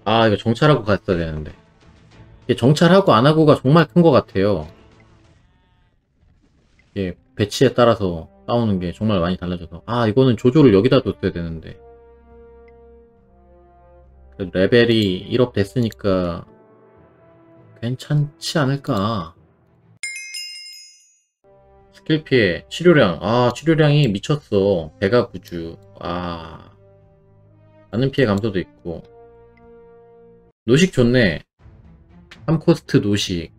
아, 이거 정찰하고 갔어야 되는데. 이게 정찰하고 안 하고가 정말 큰 것 같아요. 이게 배치에 따라서 싸우는 게 정말 많이 달라져서. 아, 이거는 조조를 여기다 뒀어야 되는데. 그래도 레벨이 1업 됐으니까 괜찮지 않을까. 스킬 피해, 치료량. 아, 치료량이 미쳤어. 배가 구주. 아, 많은 피해 감소도 있고. 노식 좋네. 3코스트 노식.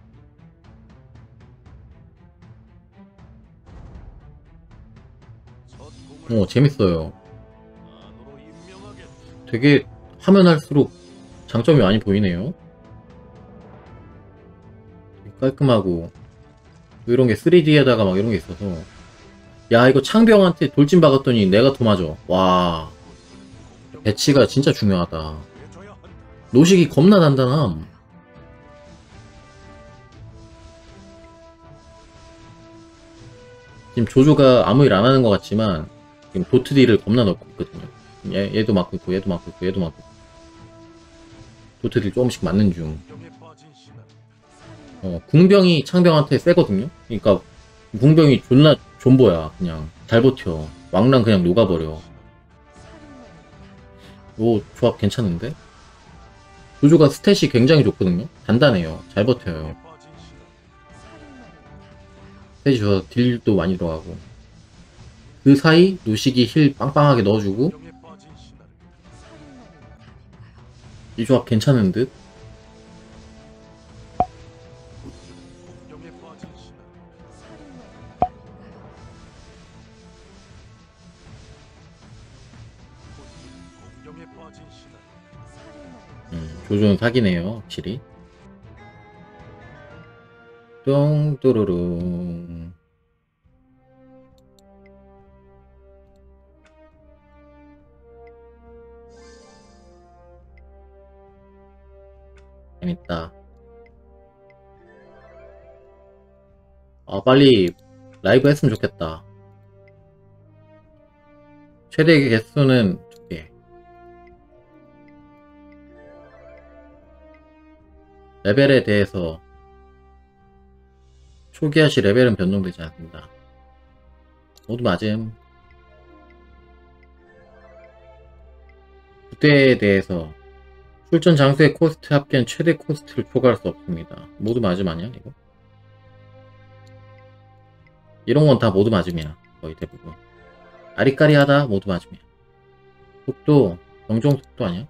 재밌어요. 되게 하면 할수록 장점이 많이 보이네요. 되게 깔끔하고 이런 게 3D에다가 막 이런 게 있어서. 야, 이거 창병한테 돌진 박았더니 내가 더 맞아. 와, 배치가 진짜 중요하다. 노식이 겁나 단단함. 지금 조조가 아무 일 안 하는 것 같지만 지금 도트 딜을 겁나 넣고 있거든요. 얘도 맞고 있고 얘도 맞고 있고 얘도 맞고 있고. 도트 딜 조금씩 맞는 중. 궁병이 창병한테 세거든요. 그러니까 궁병이 존나 존버야. 그냥 잘 버텨. 왕랑 그냥 녹아버려. 오, 조합 괜찮은데? 조조가 스탯이 굉장히 좋거든요. 단단해요. 잘 버텨요. 스탯이 좋아서 딜도 많이 들어가고. 그 사이 노식이 힐 빵빵하게 넣어주고. 이 조합 괜찮은 듯? 조조는 사기네요, 확실히. 똥뚜루룽. 재밌다. 아, 빨리 라이브 했으면 좋겠다. 최대 개수는 2개. 레벨에 대해서 초기화시 레벨은 변동되지 않습니다. 모두 맞음. 부대에 대해서 출전 장소의 코스트 합계는 최대 코스트를 초과할 수 없습니다. 모두 맞음 아니야 이거? 이런 건 다 모두 맞음이야. 거의 대부분. 아리까리하다 모두 맞음이야. 속도 정정 속도 아니야?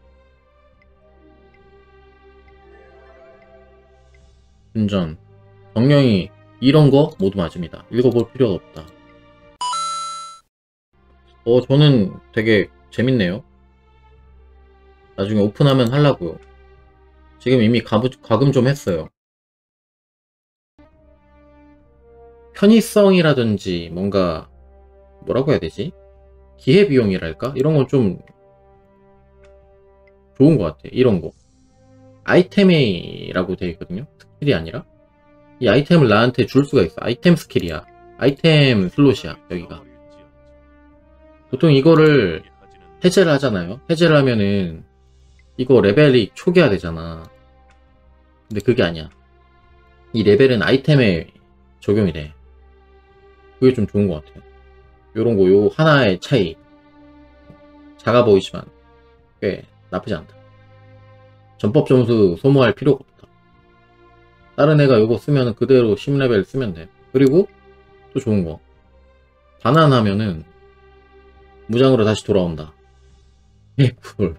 운전 정령이 이런 거 모두 맞습니다. 읽어볼 필요가 없다. 저는 되게 재밌네요. 나중에 오픈하면 하려고요. 지금 이미 가금 좀 했어요. 편의성이라든지 뭔가 뭐라고 해야 되지? 기회비용이랄까? 이런 건 좀 좋은 것 같아. 이런 거. 아이템이라고 되어 있거든요. 스킬이 아니라. 이 아이템을 나한테 줄 수가 있어. 아이템 스킬이야. 아이템 슬롯이야. 여기가. 보통 이거를 해제를 하잖아요. 해제를 하면은 이거 레벨이 초기화 되잖아. 근데 그게 아니야. 이 레벨은 아이템에 적용이 돼. 그게 좀 좋은 것 같아요. 요런 거, 요 하나의 차이. 작아 보이지만 꽤 나쁘지 않다. 전법 점수 소모할 필요가 없다. 다른 애가 요거 쓰면 그대로 10레벨 쓰면 돼. 그리고 또 좋은 거. 반환하면은 무장으로 다시 돌아온다. 꿀.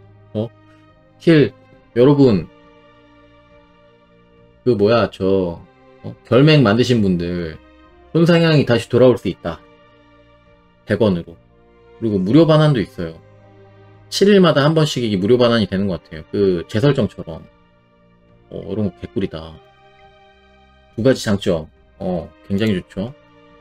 킬. 여러분, 그 뭐야, 결맹 만드신 분들, 손상향이 다시 돌아올 수 있다. 100원으로. 그리고 무료 반환도 있어요. 7일마다 한 번씩 이게 무료 반환이 되는 것 같아요. 그 재설정처럼. 이런 거 개꿀이다. 두 가지 장점. 굉장히 좋죠.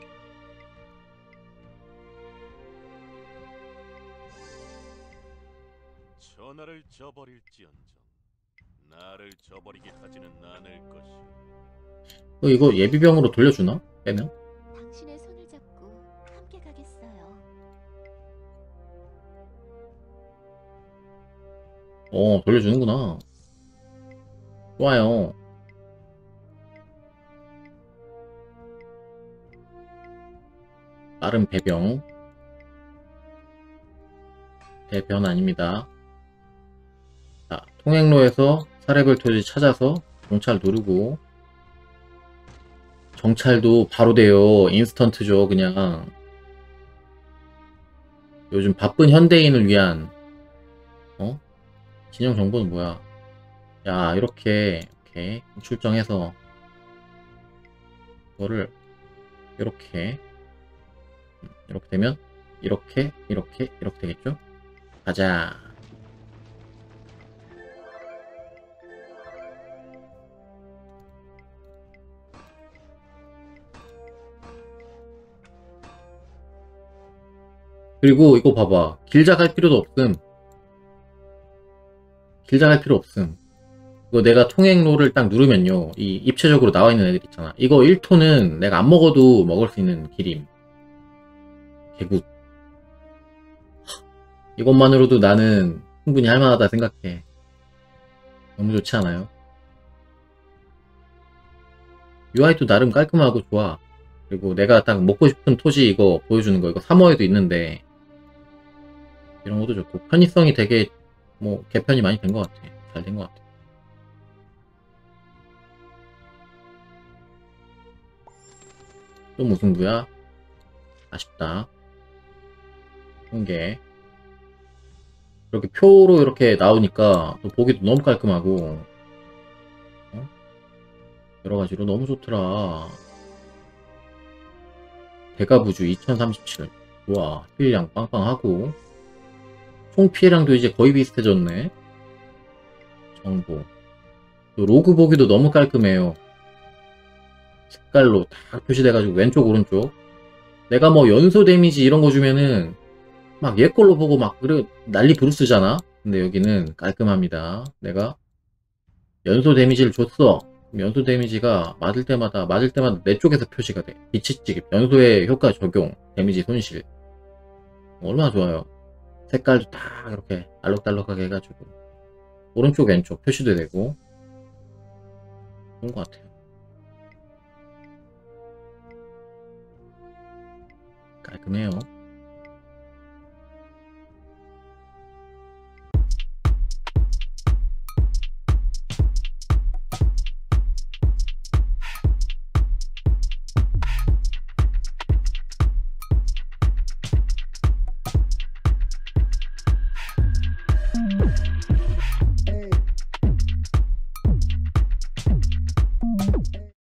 천하를 저버릴지언정 나를 저버리게 하지는 않을 것이오. 이거 예비병으로 돌려주나? 빼면? 당신의 손을 잡고 함께 가겠어요. 돌려주는구나. 좋아요. 빠른 배병. 배변 아닙니다. 자, 통행로에서 사례별 토지 찾아서 정찰 누르고, 정찰도 바로 돼요. 인스턴트죠, 그냥. 요즘 바쁜 현대인을 위한, 진영 정보는 뭐야? 야, 이렇게 출정해서, 이거를, 이렇게 되면, 이렇게 되겠죠? 가자. 그리고 이거 봐봐. 길작할 필요도 없음. 길작할 필요 없음. 이거 내가 통행로를 딱 누르면요. 이 입체적으로 나와 있는 애들 있잖아. 이거 1톤은 내가 안 먹어도 먹을 수 있는 길임. 개굿. 이것만으로도 나는 충분히 할만하다 생각해. 너무 좋지 않아요? UI도 나름 깔끔하고 좋아. 그리고 내가 딱 먹고 싶은 토지 이거 보여주는 거 이거 3호에도 있는데 이런 것도 좋고 편의성이 되게 뭐 개편이 많이 된 것 같아. 잘 된 것 같아. 또 무승부야? 아쉽다. 한개 이렇게 표로 이렇게 나오니까 또 보기도 너무 깔끔하고 여러가지로 너무 좋더라. 대가부주 2037 좋아. 힐량 빵빵하고 총 피해량도 이제 거의 비슷해졌네. 정보 또 로그 보기도 너무 깔끔해요. 색깔로 다 표시돼가지고 왼쪽 오른쪽 내가 뭐 연소 데미지 이런 거 주면은 막 얘 걸로 보고 막 그래 난리 부르스잖아. 근데 여기는 깔끔합니다. 내가 연소 데미지를 줬어. 연소 데미지가 맞을 때마다 내 쪽에서 표시가 돼. 빛이 연소의 효과 적용 데미지 손실 얼마나 좋아요. 색깔도 다 이렇게 알록달록하게 해가지고 오른쪽 왼쪽 표시도 되고 좋은 것 같아요. 깔끔해요.